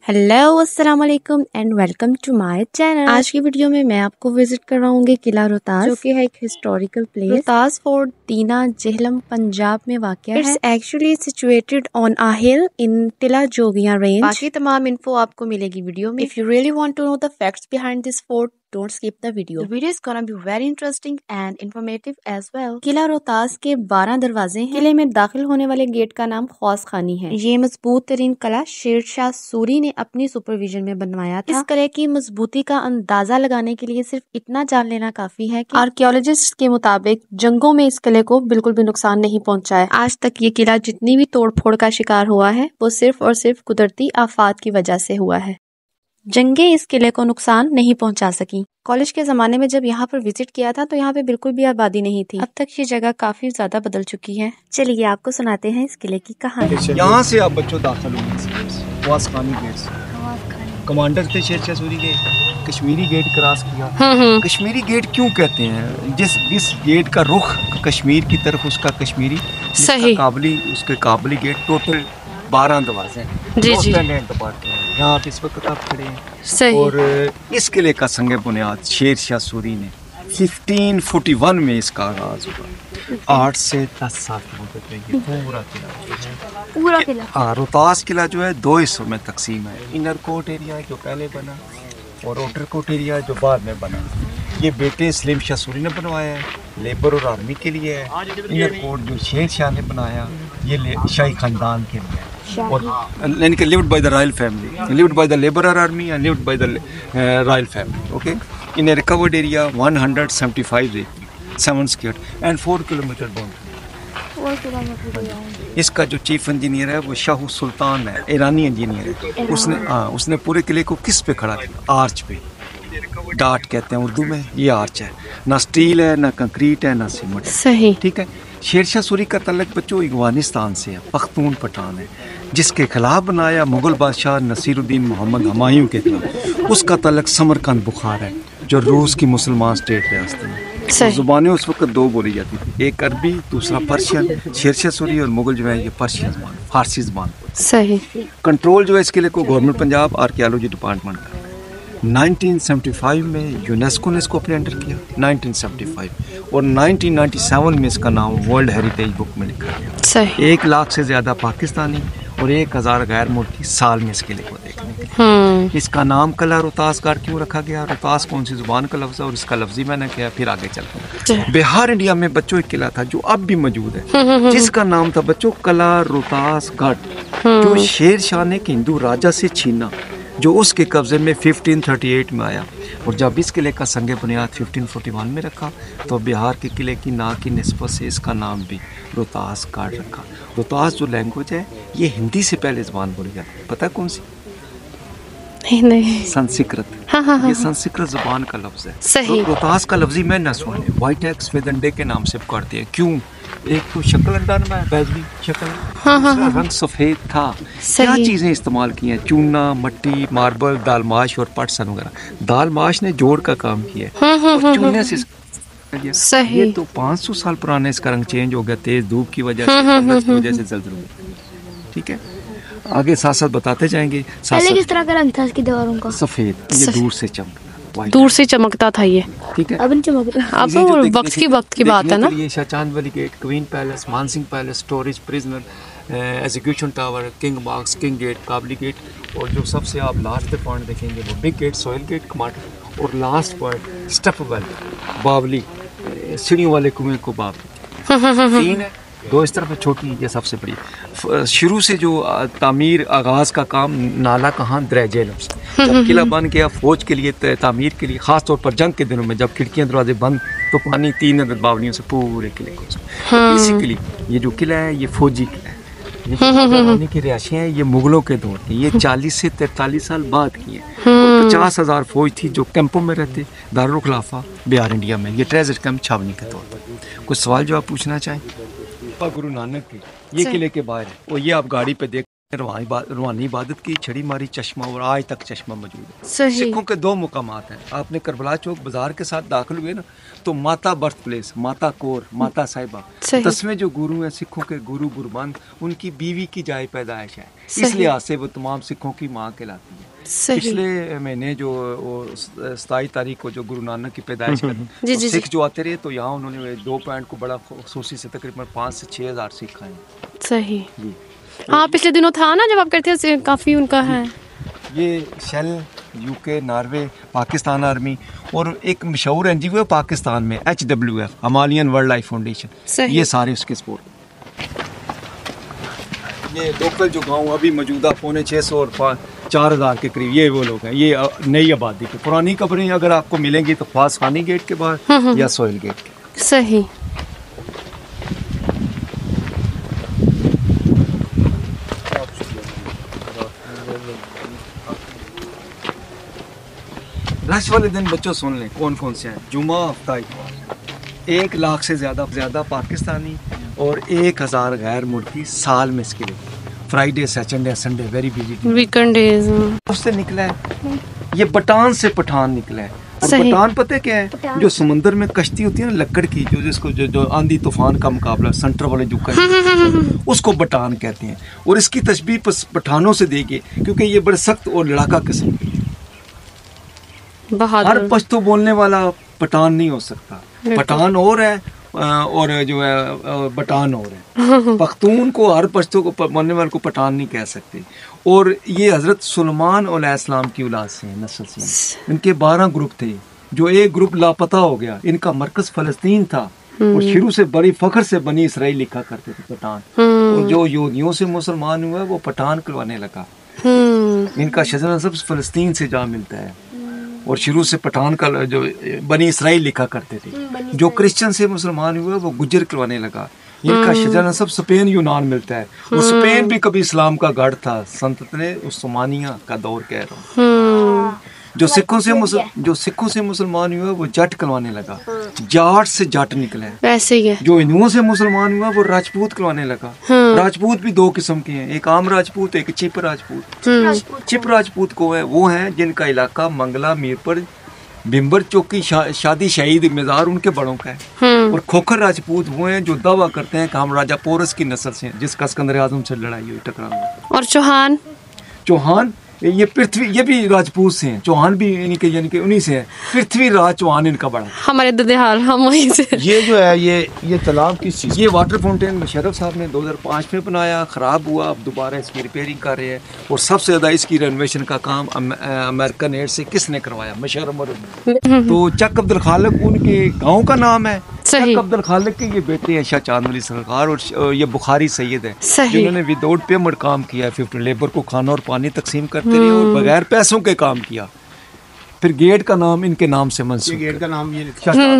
Hello अस्सलाम वालेकुम and welcome to my channel. आज की वीडियो में मैं आपको विजिट कराऊंगी किला रोहतास, जो कि है एक historical place. Rohtas fort Dina Jhelum Punjab में वाक़ है। It's actually situated on a hill in Tilla Jogian range. बाकी तमाम इन्फो आपको मिलेगी वीडियो में। If you really want to know the facts behind this fort, don't skip the video. The video is gonna be very interesting and informative as well. किला रोहतास के 12 दरवाजे हैं। किले में दाखिल होने वाले गेट का नाम ख्वास खानी है। ये मजबूत तरीन किला शेरशाह सूरी ने अपनी सुपरविजन में बनवाया था। इस किले की मजबूती का अंदाजा लगाने के लिए सिर्फ इतना जान लेना काफी है कि आर्कियोलॉजिस्ट के मुताबिक जंगों में इस किले को बिल्कुल भी नुकसान नहीं पहुंचा है। आज तक ये किला जितनी भी तोड़ फोड़ का शिकार हुआ है वो सिर्फ और सिर्फ कुदरती आफात की वजह से हुआ है। जंगें इस किले को नुकसान नहीं पहुंचा सकी। कॉलेज के ज़माने में जब यहाँ पर विजिट किया था तो यहाँ पे बिल्कुल भी आबादी नहीं थी। अब तक ये जगह काफ़ी ज़्यादा बदल चुकी है। चलिए आपको सुनाते हैं इस किले की कहानी। यहाँ से आप बच्चों दाखिल होंगे ख्वास खानी गेट से। कमांडर थे शेरशाह सूरी के। कश्मीरी गेट क्रॉस किया। कश्मीरी गेट क्यों कहते हैं? जिस गेट का रुख कश्मीर की तरफ, उसका कश्मीरी सही काबली, उसके काबली गेट टोटल 12 दरवाजे हैं। जी जी। यहाँ पे इस वक्त आप खड़े हैं सही। और इस किले का संग बुनियाद शेरशाह सूरी ने 1541 में इसका आगाज हुआ। 8 से 10 साल की मुद्दत में ये पूरा किला रोहतास किला जो है 2 हिस्सों में तकसीम है। इनर कोट एरिया जो पहले बना और आउटर कोट एरिया जो बाद में बना। ये बेटे सलीम शाह सूरी ने बनवाया है, लेबर और आर्मी के लिए है। इनर कोट जो शेर शाह ने बनाया ये शाही खानदान के लिए है। और यानी कि lived by the royal family, lived by the labour और army and lived by the royal family. Okay, in a recovered area 175 7 square and 4 kilometre boundary. इसका जो चीफ इंजीनियर है वो शाह सुल्तान है, ईरानी इंजीनियर है। उसने पूरे किले को किस पे खड़ा किया? आर्च पे। डाट कहते हैं उर्दू में। ये आर्च है, ना स्टील है, ना कंक्रीट है, ना सीमेंट। सही, ठीक है। शेरशाह सूरी का तल्लक बच्चों अफगानिस्तान से है, पख्तून पठान है, जिसके खिलाफ बनाया मुगल बादशाह नसीरुद्दीन मोहम्मद हुमायूं के खिलाफ। उसका तल्लक समरकंद बुखार है, जो रूस की मुसलमान स्टेट रियासत में। जुबानें उस वक्त 2 बोली जाती थी, एक अरबी, दूसरा पर्शियन। शेरशाह सूरी और मुगल जो है ये पर्शियन ज़बान, फारसी ज़बान। सही। कंट्रोल जो है इस किले को गवर्नमेंट पंजाब आर्कियोलॉजी डिपार्टमेंट का। 1975 में यूनेस्को ने इसको अपने अंडर किया, 1975, और 1997 में इसका नाम वर्ल्ड हेरिटेज बुक में लिखा गया। सही। 1 लाख से ज़्यादा पाकिस्तानी और 1000 गैर मुल्की साल में इस किले को देखने के लिए। इसका नाम किला रोहतास गार क्यों रखा गया? रोहतास कौन सी जुबान का लफ्ज़ है और इसका लफ्ज़ी मैंने किया, फिर आगे चलते हैं। बिहार इंडिया में बच्चों एक किला था जो अब भी मौजूद है, जिसका नाम था बच्चों किला रोहतास गढ़, जो शेर शाह ने हिंदू राजा से छीना, जो उसके कब्जे में 1538 में आया। और जब इस किले का संग बुनियाद 1541 में रखा तो बिहार के किले की ना की निस्बत से इसका नाम भी रोहतास गढ़ रखा। रोहतास जो लैंग्वेज है ये हिंदी से पहले ज़बान बोली जाती है, पता है कौन सी? नहीं। संस्कृत। हाँ। ये संस्कृत ज़बान का लफ्ज़ है। सही। तो रोहतास का लफ्ज़ी मैं न सुने व्हाइट एग सफेद अंडे के नाम से पुकारते हैं। क्यों? एक तो शक्ल अंडा में बैजली शक्ल, रंग सफ़ेद था। क्या चीज़ें इस्तेमाल की हैं? चूना, मट्टी, मार्बल, दालमाश और पटसन वगैरह। दालमाश ने जोड़ का काम किया है, चूने से सही। ये तो 500 साल पुराना, इसका रंग चेंज हो गया तेज धूप की वजह से जल्द। ठीक है, आगे साथ साथ बताते जाएंगे। पहले किस तरह का रंग था इसकी दीवारों का? सफ़ेद, ये दूर से चमकता था ये। ठीक है, अब नहीं चमकता। अब तो वक्त की बात है ना। ये शाहजहां वाली gate, queen palace, Mansingh palace, storage, prisoner, execution tower, king marks, king gate, Kabli gate, और जो सबसे आप लास्ट पे पॉइंट देखेंगे वो big gate, Sohail gate, commander, और लास्ट पॉइंट स्टेप वेल, बावली, सीढ़ियों वाले कुएं को बावली। 3 है, 2 इस तरफ है, छोटी, ये सबसे बड़ी। शुरू से जो तामीर आगाज़ का काम नाला कहाँ दरजेलम से, जब किला बन गया फौज के लिए तामीर के लिए, ख़ास तौर पर जंग के दिनों में जब खिड़कियाँ दरवाजे बंद तो पानी 3 बावलियों से पूरे किले को। इसी के लिए ये जो किला है ये फौजी किला है। ये की रिहायशें हैं, ये मुगलों के दौर की, ये 40 से 43 साल बाद की है। 50,000 फौज थी जो कैंपों में रहते, दारुल खिलाफा बिहार इंडिया में। ये ट्रेजर कैंप छावनी के तौर पर। कुछ सवाल जो आप पूछना चाहें? गुरु नानक की ये किले के बाहर है, और ये आप गाड़ी पे देख रूहानी इबादत की छड़ी मारी चश्मा, और आज तक चश्मा मौजूद है। सही। सिखों के दो मुकामात हैं। आपने करबला चौक बाजार के साथ दाखिल हुए ना, तो माता बर्थ प्लेस, माता कौर, माता साहिबा, 10वें जो गुरु हैं सिखों के, गुरु गुरबंद, उनकी बीवी की जाए पैदाइश है। इस लिहाज से वो तमाम सिखों की माँ कहलाती है। पिछले महीने जो 27 तारीख को जो गुरु नानक की पैदाइश कर सिख जो आते रहे, तो यहाँ उन्होंने 2 पॉइंट को बड़ा खूबसूरती से तकरीबन 5 से 6 हज़ार सिख आए। सही। हाँ, पिछले दिनों था ना जब आप कहते थे काफ़ी उनका है। ये Shell, UK, Norway, Pakistan army, और एक मशहूर NGO है पाकिस्तान में, HWF, हिमालयन वाइल्ड लाइफ फाउंडेशन, ये सारे उसके सपोर्ट। ये लोकल जो गांव अभी मौजूदा 650 और 4000 के करीब, ये वो लोग हैं। ये नई आबादी के पुरानी कब्रें अगर आपको मिलेंगी तो ख्वास खानी गेट के बाहर या सोहेल गेट के। सही। रश वाले दिन बच्चों सुन लें कौन कौन से हैं। जुमा, हफ्ता, 1 लाख से ज़्यादा पाकिस्तानी और 1000 गैर मुल्की साल में इसके लिए। Friday, Saturday, Sunday very busy weekend days. उससे निकला है ये बटान से पठान निकला है। और पठान पता क्या है? जो समुंदर में कश्ती होती है ना लकड़ की, जो जिसको जो आंधी तूफान का मुकाबला सेंटर वाले जो कश्ती उसको बटान कहते हैं। और इसकी तशबीह पठानों से देगी क्योंकि ये बड़े सख्त और लड़ाका किस्म की। हर पश्तो बोलने वाला पठान नहीं हो सकता। पठान और है और जो है बटान और है। पख्तून को, हर पश्तो को बोलने वाले को पठान नहीं कह सकते। और ये हज़रत सुलेमान अलैहिस्सलाम की औलाद से हैं, नस्ल से हैं। इनके 12 ग्रुप थे, जो एक ग्रुप लापता हो गया। इनका मरकज़ फ़लस्तीन था और शुरू से बड़ी फ़ख्र से बनी इसराइल लिखा करते थे पठान। और जो यहूदियों से मुसलमान हुआ वो पठान कहलाने लगा। इनका शजर नसब फ़लस्तीन से जा मिलता है। और शुरू से पठान का जो बनी इसराइल लिखा करते थे। जो क्रिश्चियन से मुसलमान हुए वो गुज्जर कहलाने लगा। इनका शजर नसब स्पेन यूनान मिलता है। और स्पेन भी कभी इस्लाम का गढ़ था, सल्तनत उस्मानिया का दौर कह रहा हूँ। जो सिखों से मुसलमान हुआ वो जट कहलाने लगा। जाट से जट निकला है, वैसे ही है। जो हिंदुओं से मुसलमान हुआ वो राजपूत कहलाने लगा। राजपूत भी 2 किस्म के हैं, एक आम राजपूत, एक चिप राजपूत। चिप राजपूत को है वो हैं जिनका इलाका मंगला, मीरपुर, बिम्बर चौकी, शादी शहीद मज़ार उनके बड़ों का है। और खोखर राजपूत वो हैं जो दावा करते हैं कि हम राजा पोरस की नस्ल से हैं, जिसका सिकंदर आज़म से लड़ाई हुई, टकराव हुआ। और चौहान ये पृथ्वी, ये भी राजपूत से हैं। चौहान भी इनके यानी कि उन्हीं से हैं। पृथ्वीराज चौहान इनका बड़ा, हमारे ददेहाल, हम वहीं से। ये जो है ये तालाब किस चीज़, ये वाटर फाउंटेन मुशर्रफ साहब ने 2005 में बनाया, ख़राब हुआ, अब दोबारा इसकी रिपेयरिंग कर रहे हैं। और सबसे ज़्यादा इसकी रेनोवेशन का काम अमेरिकन एड से किसने करवाया? मुशर्रफ। तो चक अब्दुल खालिक उनके गाँव का नाम है। चक अब्दुल खालिक के ये बेटे हैं शाह चांद अली सरकार, और ये बुखारी सैयद है जिन्होंने विदाउट पेमेंट काम किया है। 50 लेबर को खाना और पानी तकसीम करते रहे और बगैर पैसों के काम किया। फिर गेट का नाम इनके नाम से मंसूब, गेट का नाम ये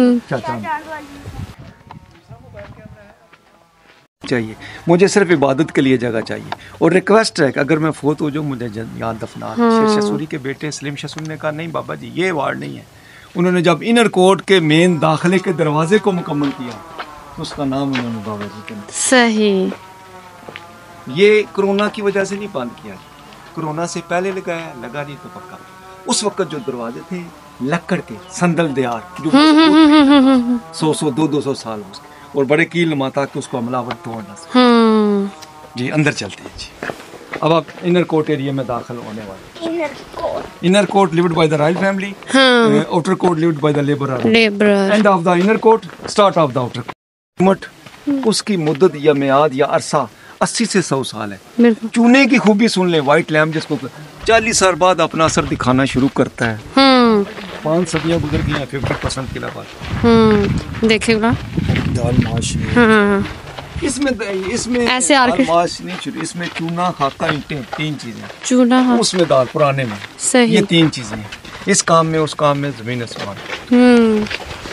चाहिए। मुझे सिर्फ इबादत के लिए जगह चाहिए। और रिक्वेस्ट है कि अगर मैं फोत हो जाऊँ मुझे यहाँ दफना। शेर शसूरी के बेटे सलीम शसूरी ने कहा नहीं बाबा जी ये वार्ड नहीं है। उन्होंने जब इनर कोर्ट के मेन दाखिले के दरवाजे को मुकम्मल किया तो उसका नाम उन्होंने बाबा जी के नाम। सही। ये कोरोना की वजह से नहीं बंद किया, कोरोना से पहले लगाया, लगा नहीं तो पक्का। उस वक्त जो दरवाजे थे लकड़ के संदल दियार, जो 100 200 साल उसके, और बड़े कील माता के उसको हमलावर तोड़ना। जी अंदर चलते हैं जी। अब आप इनर कोर्ट एरिया में दाखिल होने वाले। Inner court lived by the royal family, outer court lived by the labour. End of the inner court, start of the outer court. उसकी मुद्दत या मियाद या अरसा 80 से 100 साल है। चूने की खूबी सुन ले, व्हाइट लैम्प जिसको 40 साल बाद अपना असर दिखाना शुरू करता है। 5 सदियां गुजर गई हैं 50% के अलावा। देखेगा दाल माश इसमें ऐसे माश नहीं शुरू, इसमें चूना, खाका, ईंटें, 3 चीजें। चूना उसमें दाल पुराने में सही। ये 3 चीजें हैं। इस काम में उस काम में जमीन आसमान।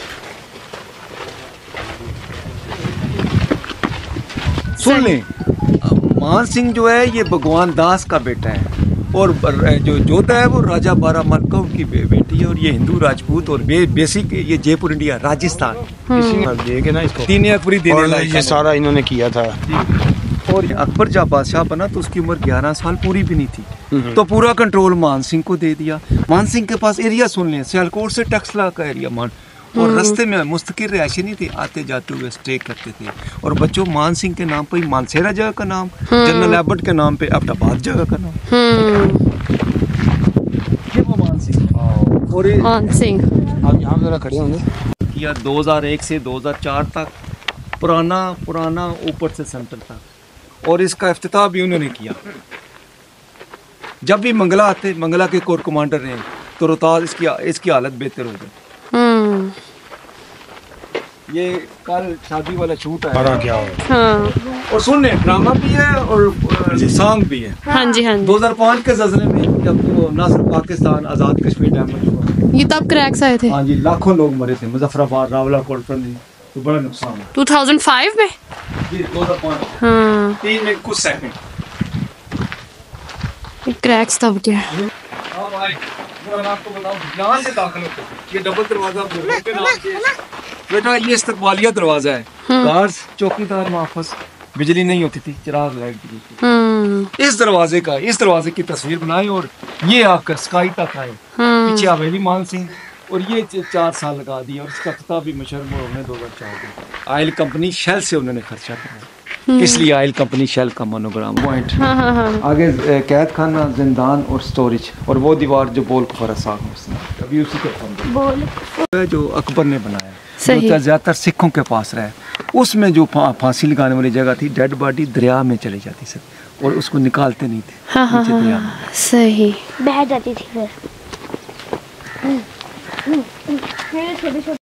सुन ले, मान सिंह जो है ये भगवान दास का बेटा है और जो जोधा है वो राजा बारामल का उनकी बेटी है। और ये हिंदू राजपूत और बेसिक ये जयपुर इंडिया राजस्थान। देखे ना इसको 3 एकड़ देने ये सारा इन्होंने किया था। और अकबर जब बादशाह बना तो उसकी उम्र 11 साल पूरी भी नहीं थी, तो पूरा कंट्रोल मान सिंह को दे दिया। मान सिंह के पास एरिया सुन लें, सियालकोट से टक्सला का एरिया मान, और रास्ते में मुस्तकिल रिहायशी नहीं थी, आते जाते हुए स्टे करते थे। और बच्चों मान सिंह के नाम पर ही मानसेरा जगह का नाम, जनरल एबट के नाम पे अब्दाबाद जगह का नाम। ये वो मान सिंह और मान सिंह आप यहाँ जरा खड़े होंगे किया 2001 से 2004 तक, पुराना ऊपर से सेंटर तक, और इसका इफ्तिताह भी उन्होंने किया। जब भी मंगला आते, मंगला के कोर कमांडर रहे तो रोहतास इसकी हालत बेहतर हो गई। ये कल शादी वाला शूट है क्या हो। हाँ। और सुनने ड्रामा भी है और सॉन्ग भी है। हाँ जी हाँ जी। 2005 के ज़लज़ले में जब तो ना सिर्फ पाकिस्तान आज़ाद कश्मीर डैमेज हुआ, ये तब क्रैक्स आए थे। हाँ जी, लाखों लोग मरे थे मुजफ्फराबाद, रावलाकोट पर, तो बड़ा नुकसान हुआ। 2005 में जी 2005। हाँ 3 में कुछ सेकंड क्रैक्स तब क्या। मैं आपको बताऊं, यहाँ से दाखिल होते ये डबल दरवाजा बेटा, ये इस्तकबालिया दरवाजा है। गार्ड्स, चौकीदार, मुहाफिज, बिजली नहीं होती थी, चिराग लाइट दी थी। इस दरवाजे की तस्वीर बनाई और ये आकर स्काई तक आए। पीछे हवेली मान सिंह, और ये 4 साल लगा दिए, और इसका खिताब भी मशहूर उन्होंने 2004 में आयल कंपनी शेल से उन्होंने खर्चा कराया। इसलिए आयल कंपनी शेल का मोनोग्राम पॉइंट। आगे कैद खाना, जिंदान और स्टोरेज, और वो दीवार जो बोल कुफर साग अभी उसी के जो अकबर ने बनाया, जो ज्यादातर सिखों के पास रहा, उसमें जो फांसी लगाने वाली जगह थी, डेड बॉडी दरिया में चली जाती सर, और उसको निकालते नहीं थे। सही बह जाती थी फिर।